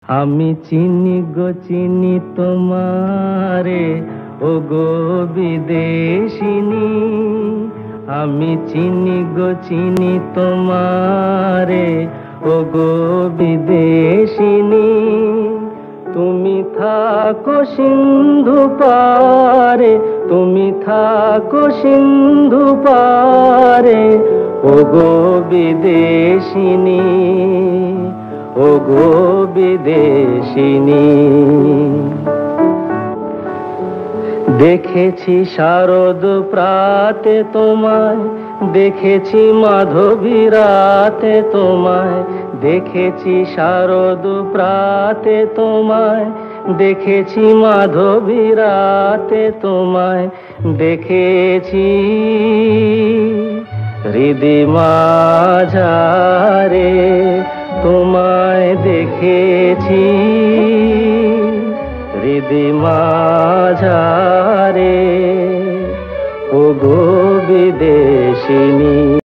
আমি চিনি গো চিনি তোমারে, ও গো বিদেশিনী। আমি চিনি গো চিনি তোমারে, ও গো বিদেশিনী। তুমি থাকো সিন্ধু পারে, তুমি থাকো সিন্ধু পারে, ও গো বিদেশিনী, ও গো বিদেশিনী। দেখেছি শারদ প্রাতে তোমায়, দেখেছি মাধবী রাতে তোমায়, দেখেছি শারদ প্রাতে তোমায়, দেখেছি মাধবী রাতে তোমায়, দেখেছি হৃদি মাঝারে তোমায়, দেখেছি হৃদি মাঝারে, ও গো বিদেশিনী।